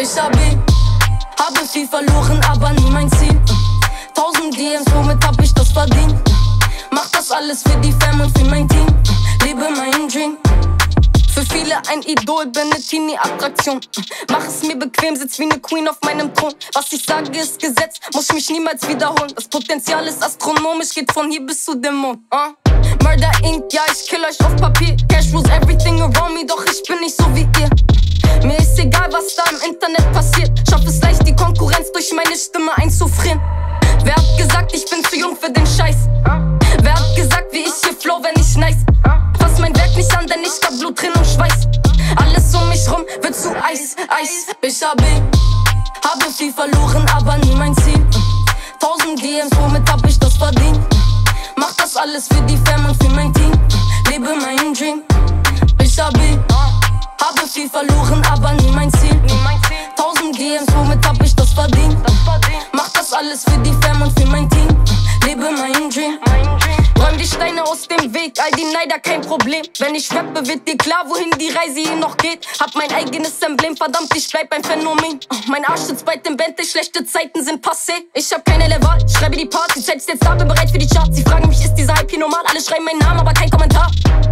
Stabil, habe viel verloren, aber nie mein Ziel. 1000 DMs, womit hab ich das verdient? Mach das alles für die Fam und für mein Team. Lebe meinen Dream. Für viele ein Idol, bin ne Teenie-Attraktion. Mach es mir bequem, sitz wie ne Queen auf meinem Thron. Was ich sage ist Gesetz, muss mich niemals wiederholen. Das Potenzial ist astronomisch, geht von hier bis zu dem Mond. Murder Inc., ja ich kill euch auf Papier. Cash rules everything around me, doch ich bin nicht so wie ihr. Mir ist egal, was da im Internet passiert. Schaff es leicht, die Konkurrenz durch meine Stimme einzufrieren. Wer hat gesagt, ich bin zu jung für den Scheiß? Wer hat gesagt, wie ich hier flow, wenn ich nice? Fass mein Werk nicht an, denn ich hab Blut drin und Schweiß. Alles um mich rum wird zu Eis, Eis. Stabil, habe viel verloren, aber nie mein Ziel. 1000 DMs, womit hab ich das verdient? Mach das alles für die Fam und für mein Team. Lebe meinen Dream. Stabil, habe viel verloren, aber nie mein Ziel. 1000 DMs, womit hab ich das verdient? Mach das alles für die Fam und für mein Team. Lebe meinen Dream. Räum die Steine aus dem Weg, all die Neider kein Problem. Wenn ich rappe, wird dir klar, wohin die Reise hier noch geht. Hab mein eigenes Emblem, verdammt, ich bleib ein Phänomen. Mein Arsch sitzt bei dem Bentley, schlechte Zeiten sind passé. Ich hab keine Level, schreibe die Parts, die Zeit ist jetzt da, bin bereit für die Charts. Sie fragen mich, ist dieser Hype hier normal? Alle schreiben meinen Namen, aber kein Kommentar.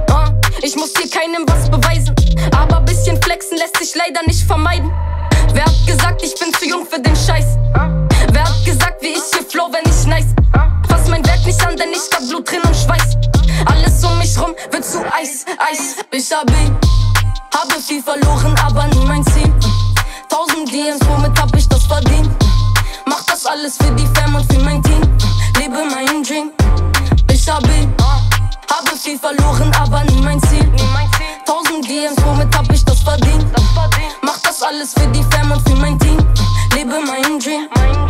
Ich muss hier keinem was beweisen, aber bisschen flexen lässt sich leider nicht vermeiden. Wer hat gesagt, ich bin zu jung für den Scheiß? Wer hat gesagt, wie ich hier flow, wenn ich nice? Fass mein Werk nicht an, denn ich hab Blut drin und Schweiß. Alles um mich rum wird zu Eis, Eis. Stabil, habe viel verloren, aber nie mein Ziel. 1000 DMs, womit hab ich das verdient? Mach das alles für die Fam und für mein Team. Lebe meinen Dream. Stabil, habe viel verloren, aber nie mein Ziel. 1000 DMs, womit hab ich das verdient? Mach das alles für die Fam und für mein Team. Lebe meinen Dream.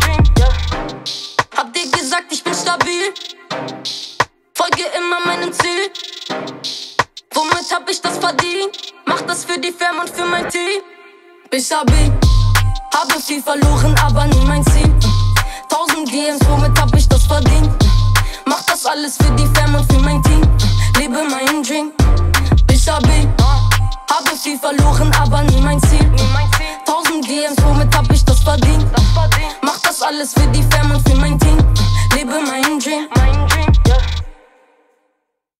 Hab dir gesagt, ich bin stabil. Folge immer meinem Ziel. Womit hab ich das verdient? Mach das für die Fam und für mein Team. Stabil, habe viel verloren, aber nie mein Ziel. 1000 DMs, womit hab ich das verdient? Mach das alles für die Fam und für mein Team. Lebe meinen Dream. Stabil, habe viel verloren, aber nie mein Ziel. 1000 DMs, womit hab ich das verdient? Mach das alles für die Fam und für mein Team.